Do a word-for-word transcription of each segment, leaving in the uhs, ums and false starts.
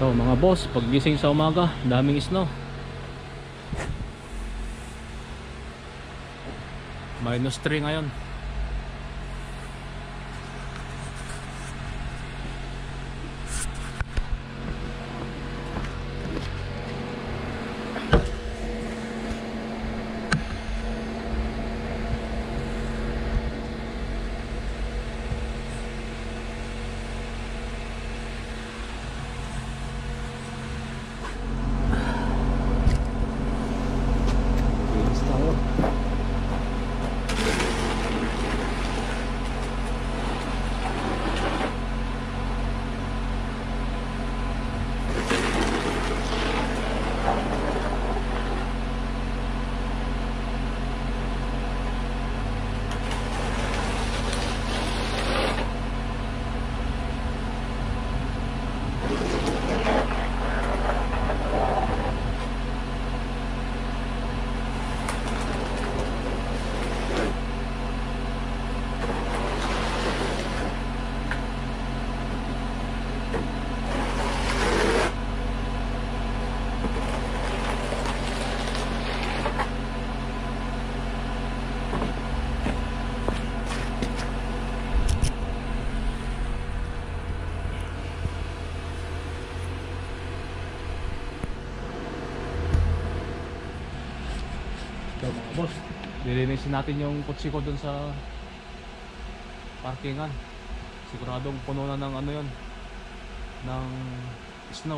So mga boss, paggising sa umaga, daming snow. Minus three ngayon. So mga boss, lilinisin natin yung kutsi ko dun sa parkingan. Siguradong puno na ng ano yun, ng snow.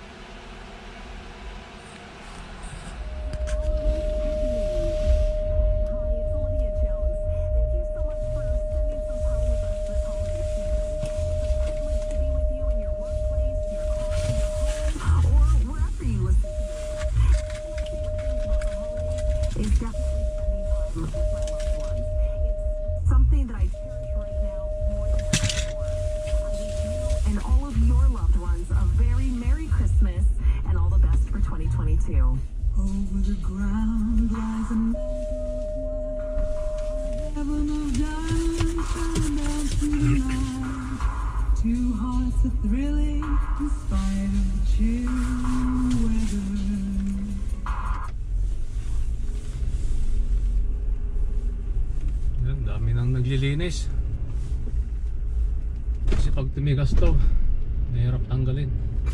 Is definitely spending time with my loved ones. It's something that I cherish right now more than ever before. I wish you and all of your loved ones a very Merry Christmas and all the best for twenty twenty-two. Over the ground lies a heaven of diamonds shining down through the night. Two hearts are thrilling in spite of the chill weather. Dami nang naglilinis kasi pag tumigas to mahirap tanggalin.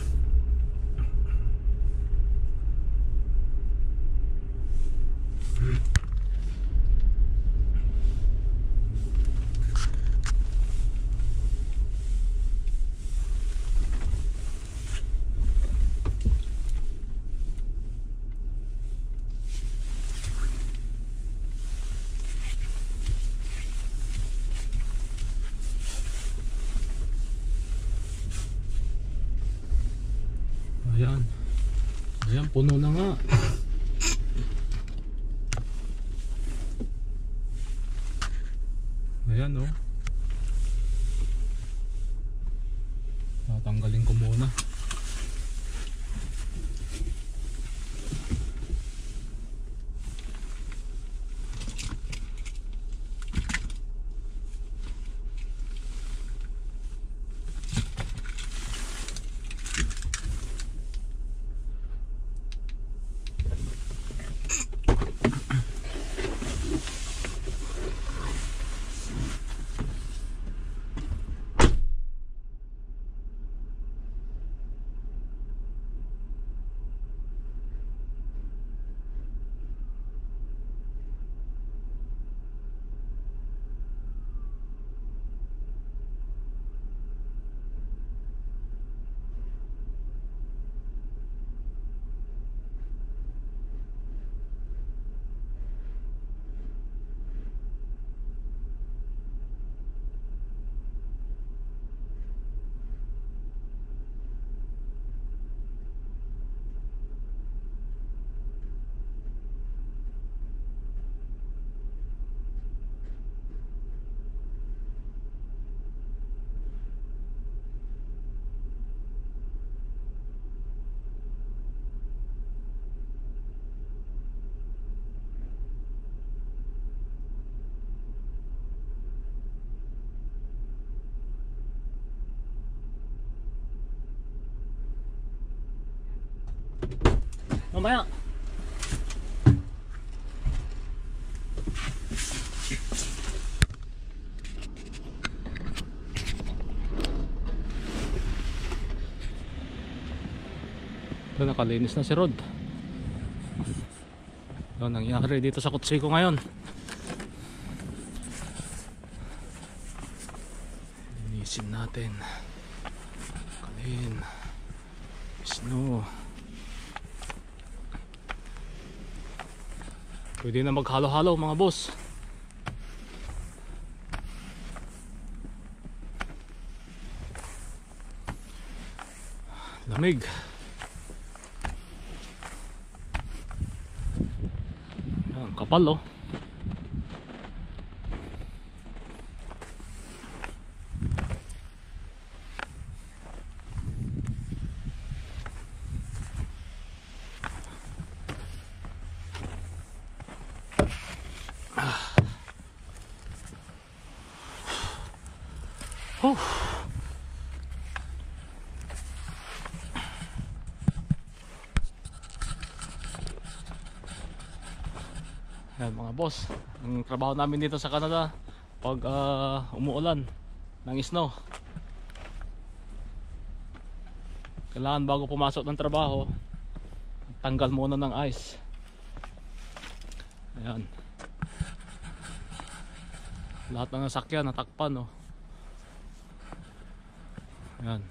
Ayan, ayan, puno na nga. Ayan oh. Tatanggalin ko muna. Mamaya. Ito, nakalinis na si Rod. Ito nangyari dito sa kutsi ko ngayon. Linisin natin. Kalin. Snow. Pwede na maghalo-halo mga boss. Lamig. Yan, kapal oh. Huh. Yan mga boss, ang trabaho namin dito sa Canada pag uh, umuulan ng snow, kailangan bago pumasok ng trabaho tanggal muna ng ice. Ayan, lahat ng nasakyan natakpan oh. Ayan.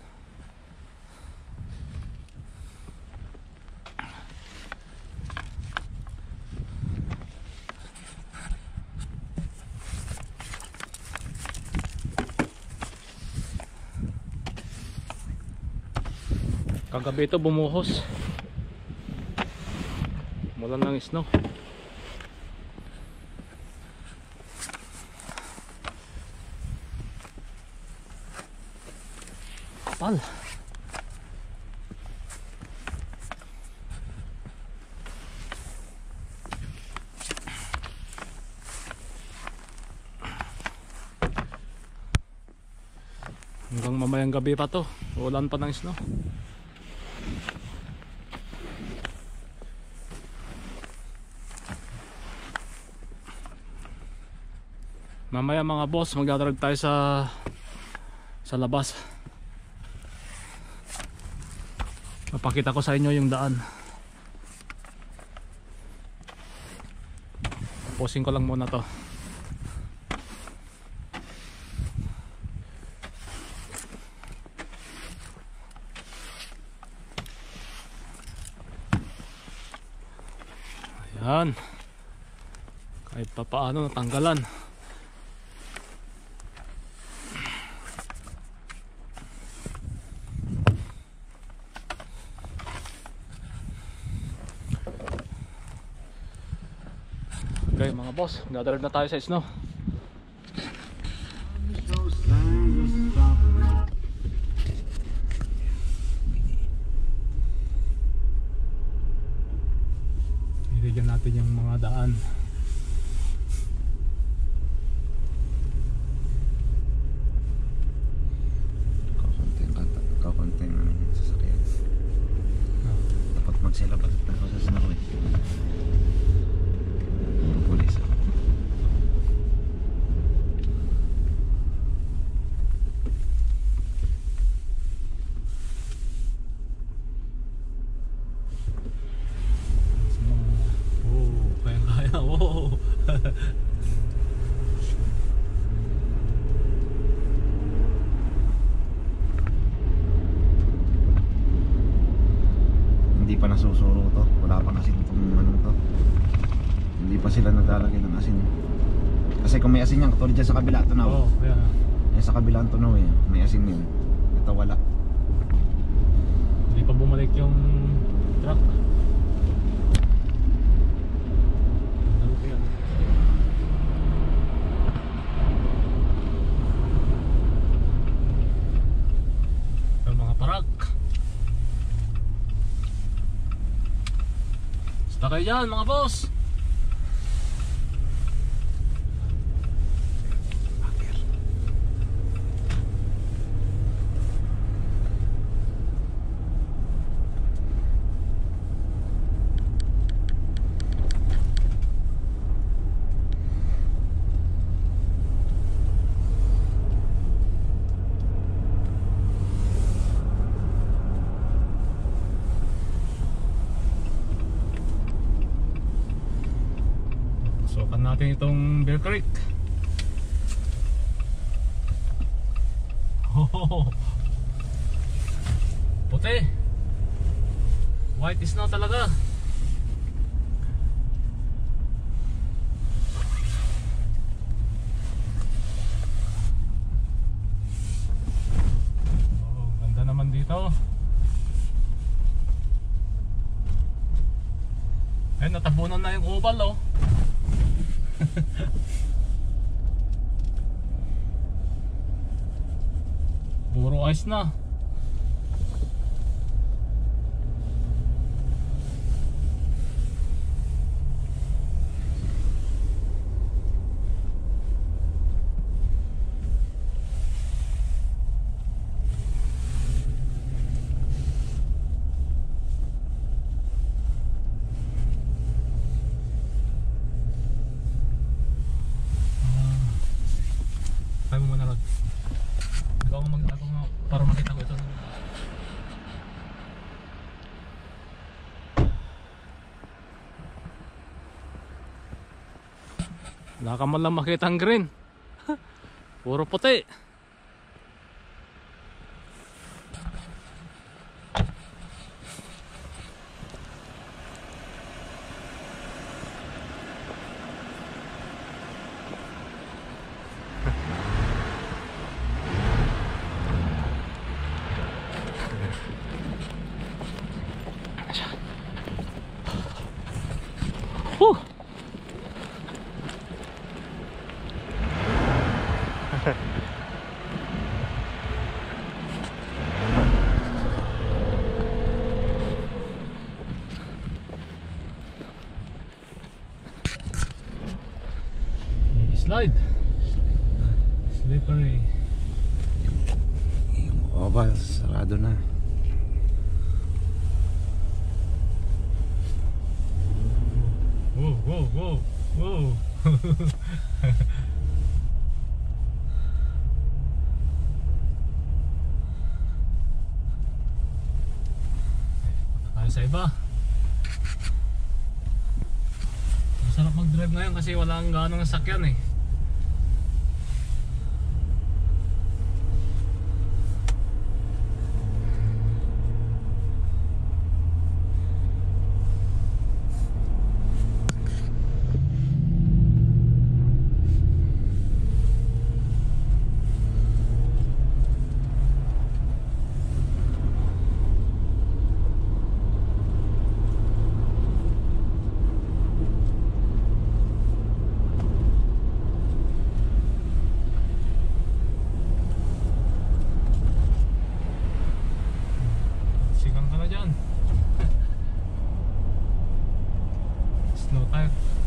Kagabi ito bumuhos mula ng snow. Kapal. Hanggang mamayang gabi pa to, ulan pa ng snow. Mamaya mga boss, magdadrag tayo sa sa labas. Mapakita ko sa inyo yung daan. Tapusin ko lang muna to. Ayan. Kahit pa paano natanggalan. Okay mga boss, dadrive na tayo sa snow. Ibigyan natin yung mga daan. Kakunting kakunting ano yung sasakyan. Dapat magsilabas at ako sa snow eh. Pulis ah. Hindi pa nasusuro to, wala pang asin itong ano to. Hindi pa sila naglalagay ng asin. Kasi kung may asin yan, katulad dyan sa kabila, tunaw. Oo, oh, yeah. Yan sa kabila ang tunaw eh, may asin yun. Ito wala. Hindi pa bumalik yung truck. Yung mga parak. Basta kayo dyan mga boss. natin itong Bear Creek. Oh, puti. White snow talaga. Oh, ganda naman dito. Eh, natabunan na yung oval, oh. Puro ice na. Kaya mo muna, Rod. Ikaw ang mag ako nga para makita ko ito. Wala ka man lang makita ang green. Puro puti. Whew. Slide. Slippery. Yung oval, sarado na. Whoa, whoa, whoa, whoa. Tayo sa iba. Masarap mag-drive ngayon kasi walang ganong sakyan eh. Sigang ka na dyan. Snow tayo.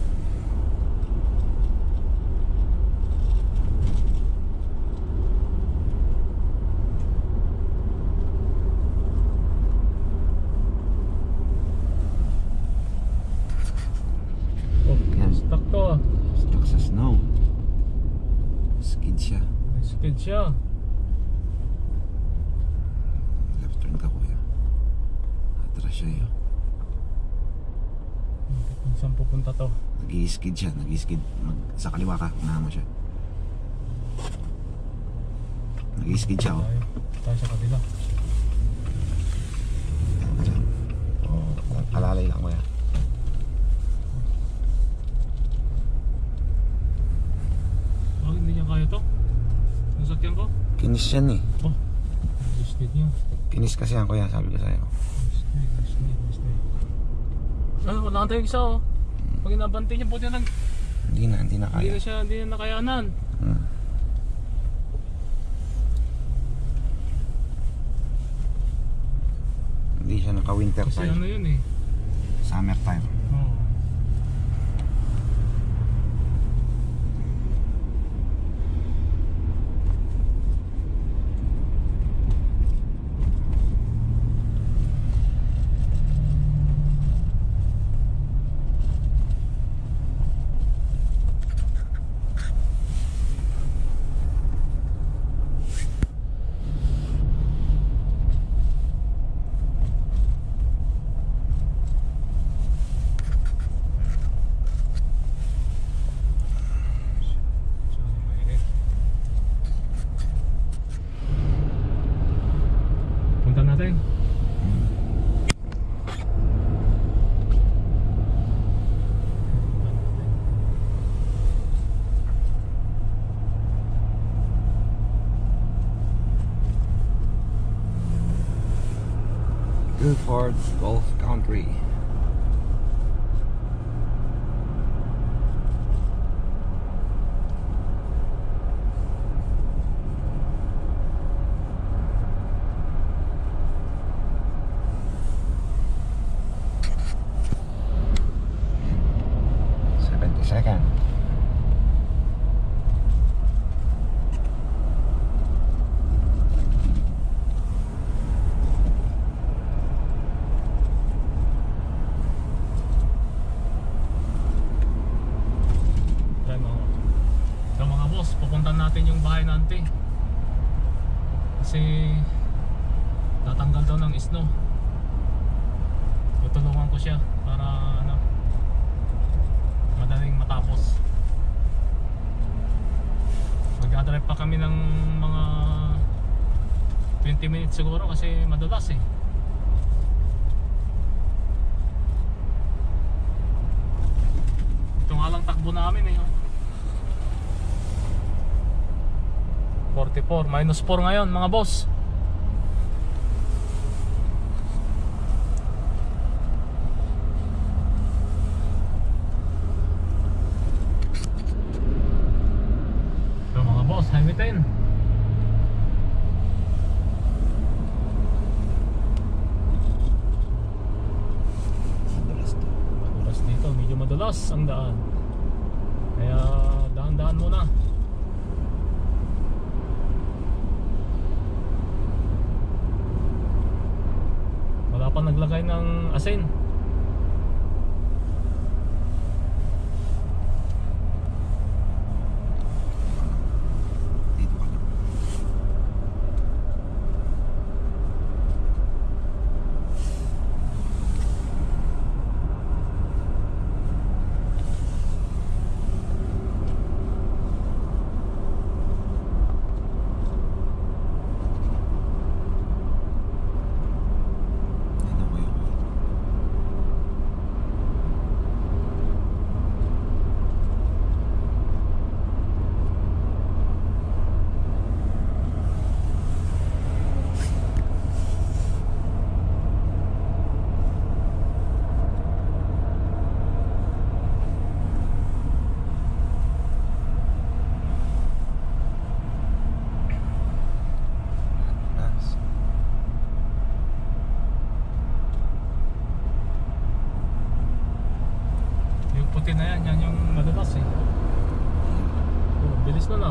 Oh, Yan. stuck to ah. Stuck sa snow. Skid siya. May skid siya. Left turn ka, kuya. Atras siya yun. Kung saan pupunta to? Nag-i-skid siya, nag-i-skid. Mag, sa kaliwa ka, unahan mo siya. Nag-i-skid siya, oh. Tayo, tayo sa kabila. Oh, alalay lang, kuya. Oh, hindi niya kaya to? Yung sakyan ko? Kinis yan eh. Oh, skid niya. Kinis kasi yan, kuya, sabi ko sa'yo. Snake, snake, snake. Ah, wala kang tayo isa oh. Pag inabante niya, buti na lang. Hindi na, hindi na Hindi kaya. na siya, hindi na nakayanan. Hmm. Hindi siya naka-winter Kasi tire. ano yun eh. Summer tire. Oo. Guilford Golf Country. seventy second. Yan mga, so mga boss, pupuntan natin yung bahay na auntie. Kasi tatanggal daw ng snow. Tutulungan ko siya para ano, madaling matapos. Mag-drive pa kami ng mga twenty minutes siguro kasi madulas eh. Ito nga lang takbo namin eh. forty-four, minus four ngayon mga boss. So mga boss, highway ten. Madulas dito, medyo madulas ang daan. Kaya daan-daan muna. Wala pa naglagay ng asin. Dito ka lang. Dito ko yun. Madulas. Yung puti na yan, yan yung madulas eh. Oh, bilis na na.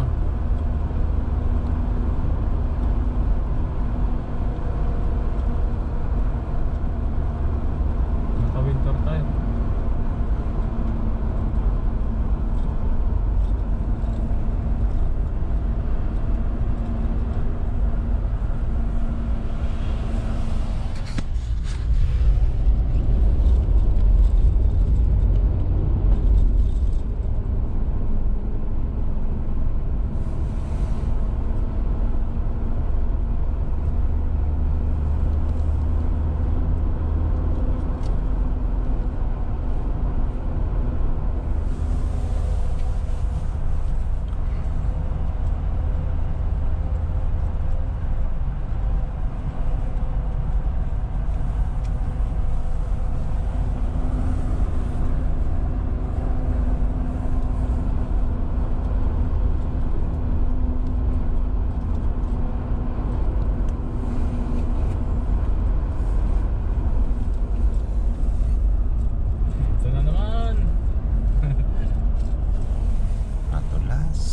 Naka-winter tayo. Ito na naman. Madulas.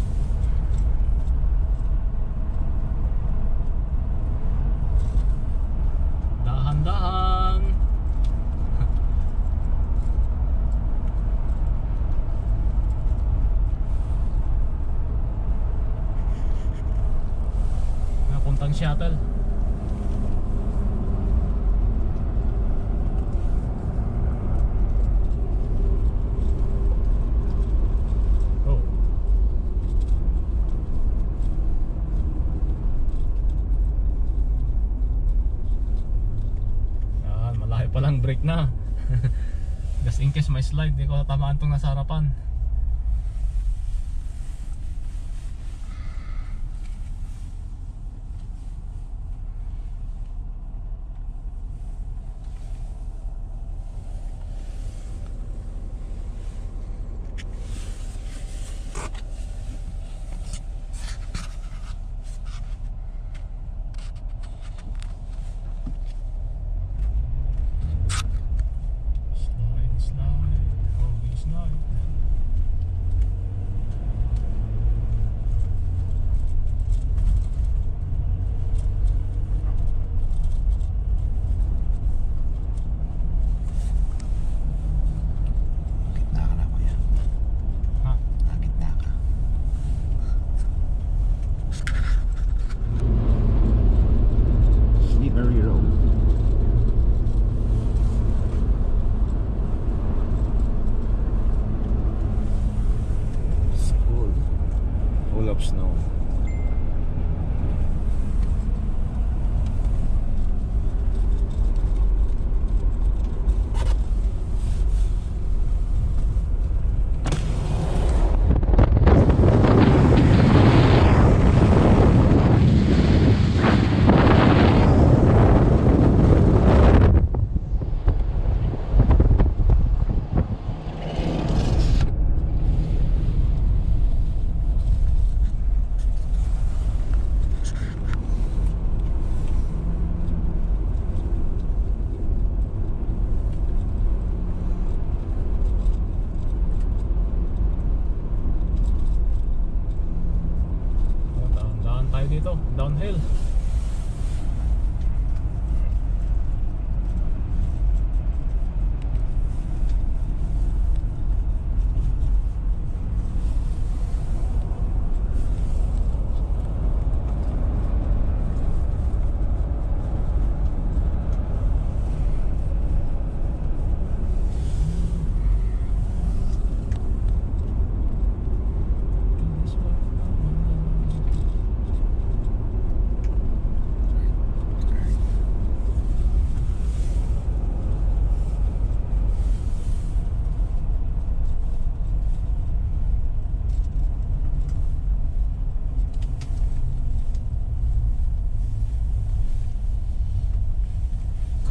Dahan-dahan. Napuntang shuttle. Oh. Yan, malayo palang break na. Just in case may slide, di ko tamaan tong nasa harapan.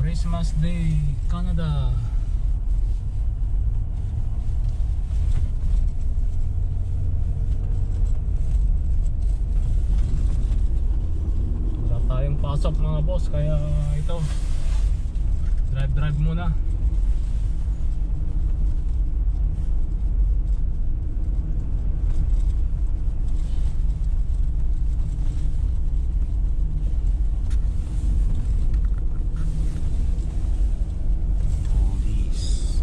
Christmas Day, Canada. Wala tayong pasok mga boss, kaya ito drive drive muna. Police.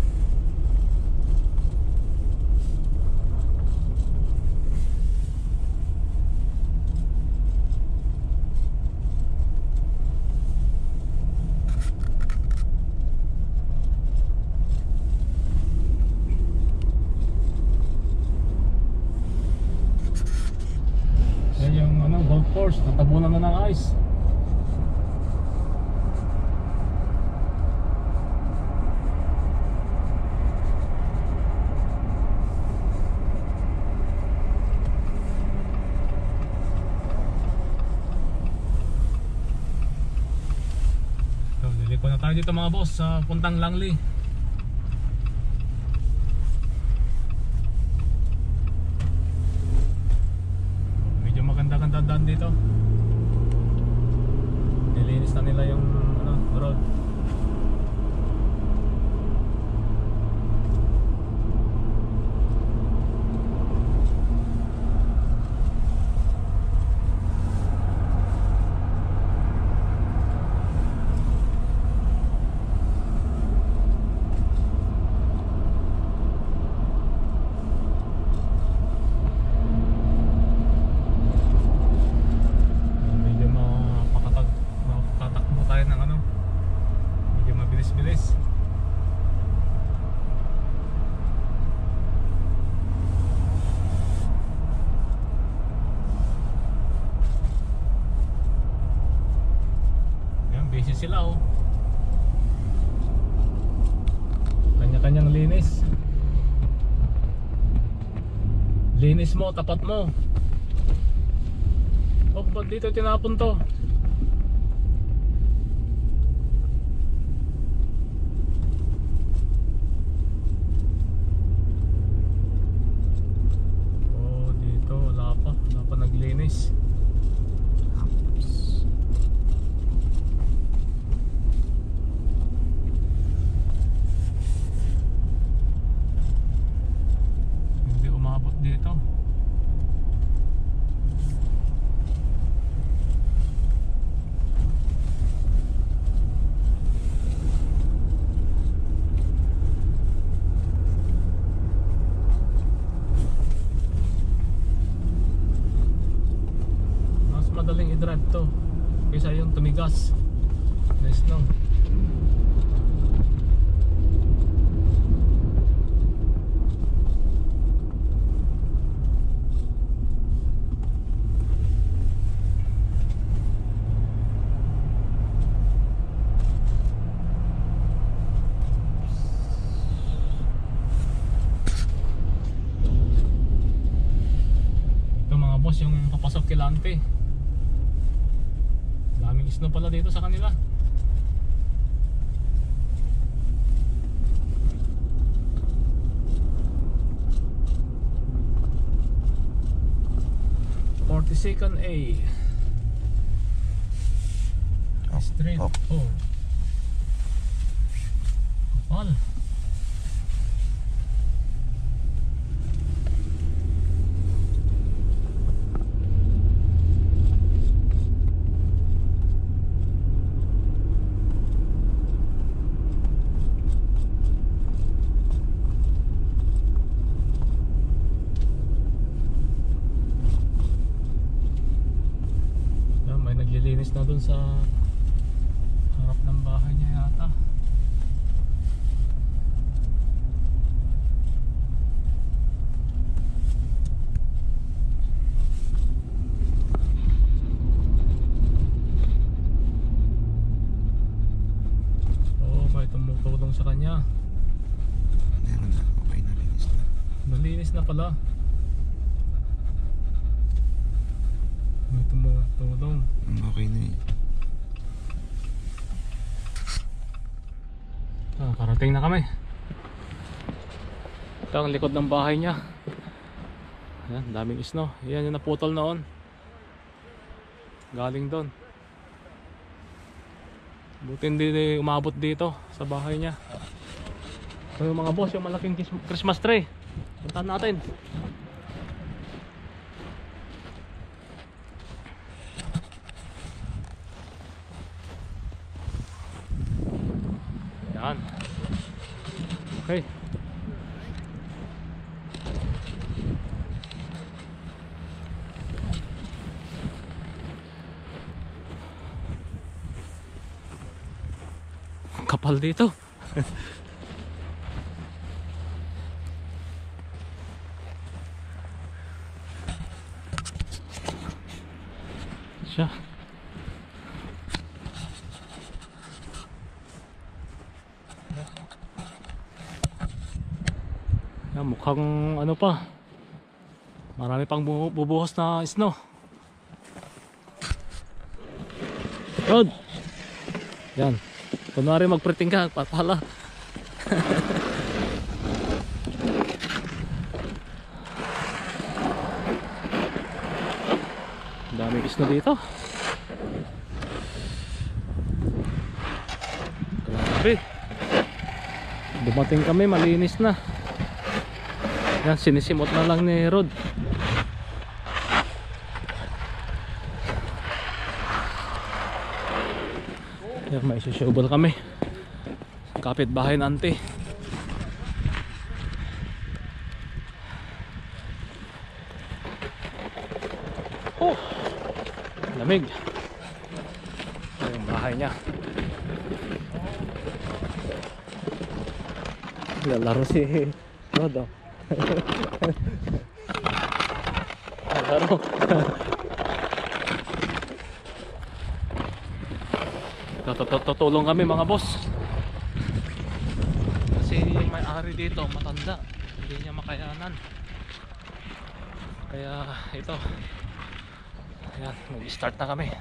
Yan yung ano, golf course, natabunan na ng ice. So, liliko na tayo dito mga boss sa puntang Langley. Medyo maganda-ganda daan dito. Nilinis na nila yung ano, road. Medyo mapakatag matatakbo tayo ng ano, medyo mabilis-bilis. Yan, busy sila oh. Kanya-kanyang linis. Linis mo, tapat mo. Oh, ba't dito tinapon to? Oh, dito wala pa. Wala pa naglinis. Hindi umabot dito. Mas madaling i-drive to kaysa yung tumigas na snow. Ito mga boss yung papasok kilante. Daming snow pala dito sa kanila. forty-second A Street. Up. Oh. Kapal. Yan, may naglilinis na dun sa harap ng bahay niya yata. Oo, may tumutulong sa kanya. Meron na. Okay na, linis na. Nalinis na pala. May tumutulong. Mm, Okay na eh. Nakarating na kami. Ito ang likod ng bahay niya. Ayan, daming snow. Yan yung naputol noon. Galing doon. Buti hindi umabot dito sa bahay niya. So, yung mga boss, yung malaking Christmas tree. Puntahan natin. Yan. Okay. Kapal dito. Siya. Yan, mukhang ano pa. Marami pang bu- bubuhos na snow. Rod. Yan. Kunwari magprinting ka, pala. Daming snow dito. Grabe. Dumating kami, malinis na. Yan, sinisimot na lang ni Rod. Yan, may isi-shovel kami. Kapit bahay na ante. Oh, lamig. Ito yung bahay niya. Lalaro si Rod, oh. Lalaro. Tutulong kami mga boss. Kasi yung may-ari dito matanda, hindi niya makayanan. Kaya ito. Ayan, mag-start na kami.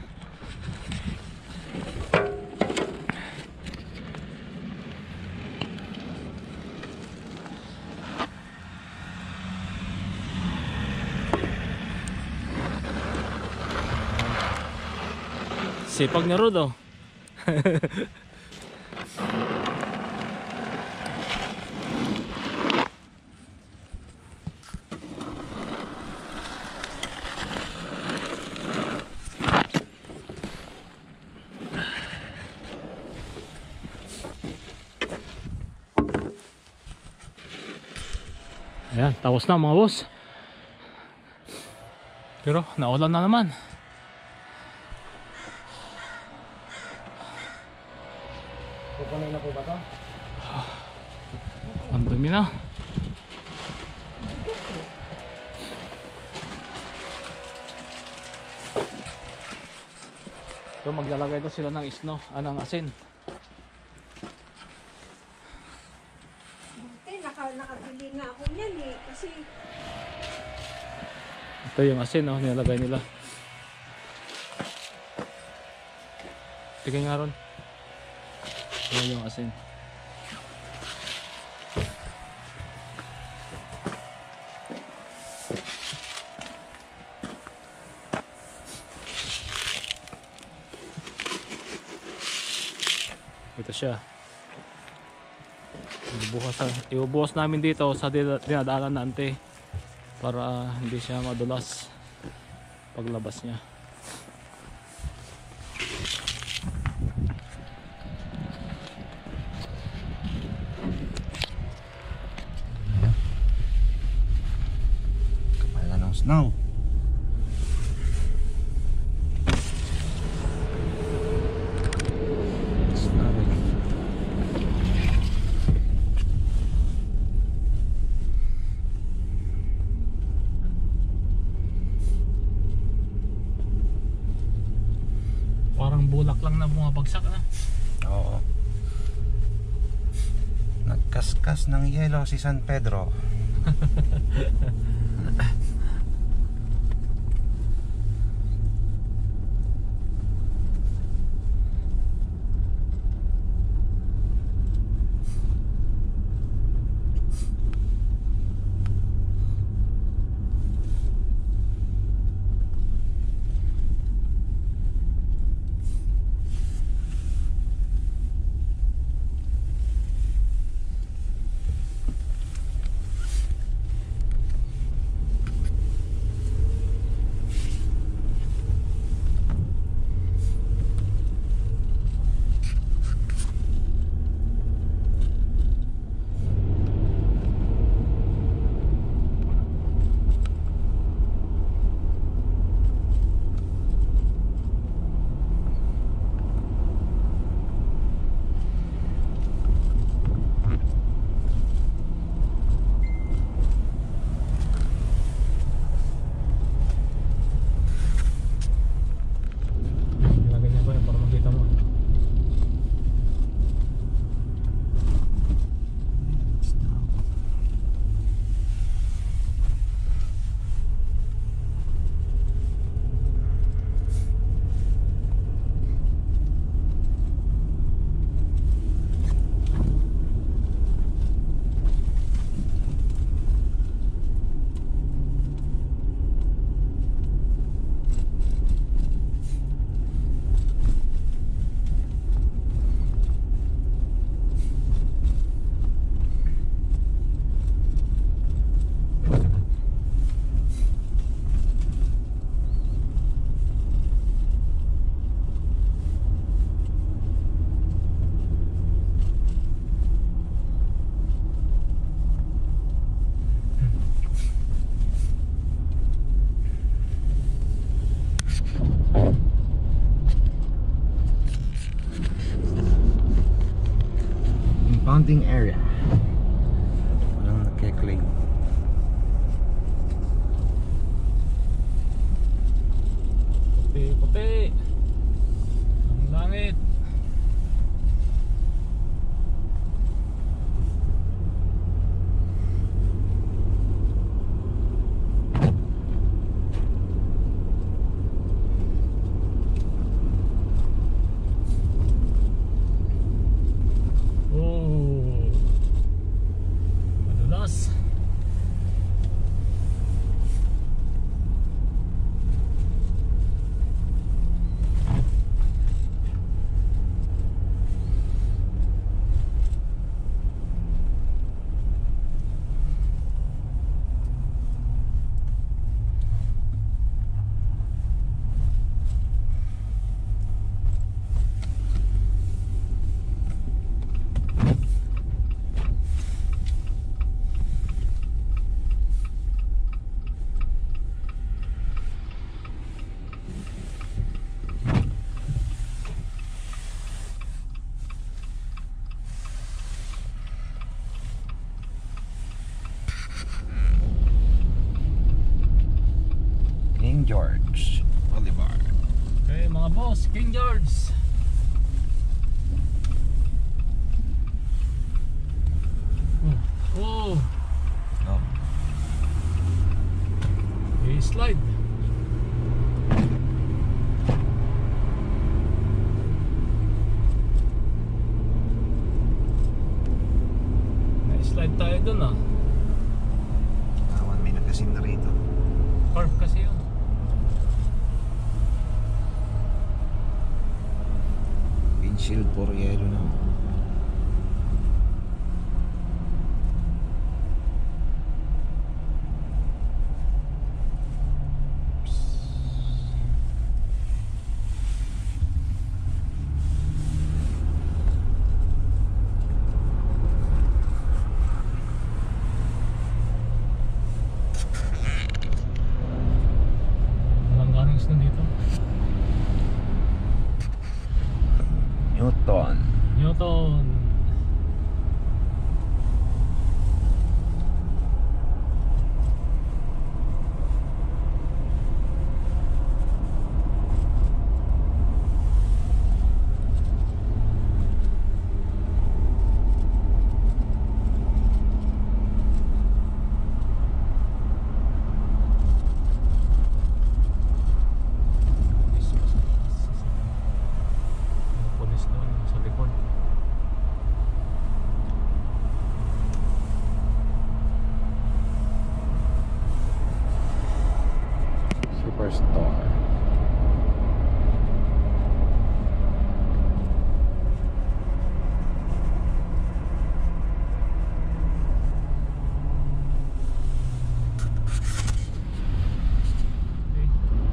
Sipag niya Rod, oh. Ayan, tapos na mga boss. Pero naulan na naman. Pupunay na po ba ito? Ang dumi na. So maglalagay ito sila ng snow, anong asin. Buti, naka, nakabili na ako niyan eh. Kasi Ito yung asin, oh, nilalagay nila. Tignan nga ron. Ito yung asin. Ito siya. Ibubuhos, ibubuhos namin dito sa dinadaanan na ante para hindi siya madulas paglabas niya. Kapal na ng snow. Parang bulak lang na bumabagsak na. Oo. Nagkaskas ng yelo si San Pedro. Mounting area. Walang nagke-claim. Puti, puti. Ang langit. Oh, madulas. King George Boulevard. Okay mga boss, King George. Oh, Oh. may slide. May slide tayo dun ah. Awan, may nagkasim na rito. Curve kasi yun. Windshield for yellow na. Walang ganang snow dito. Newton. Newton. Pulis doon sa likod. Superstar. Okay.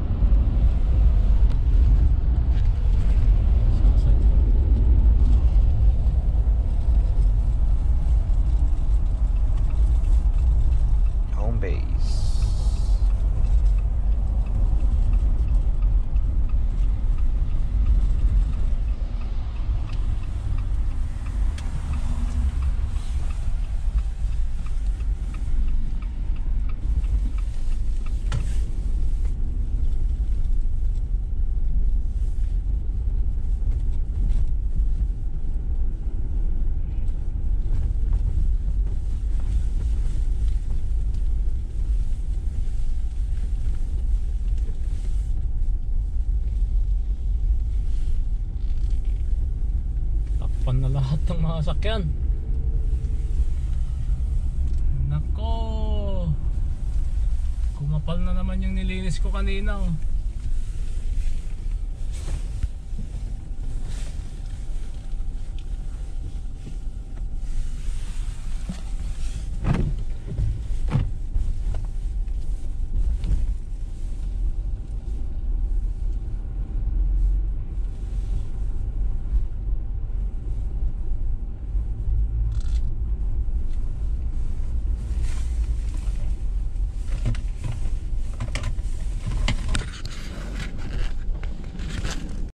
Sasay. Home base. Takpan na lahat ng mga sakyan. Nako, kumapal na naman yung nilinis ko kanina oh.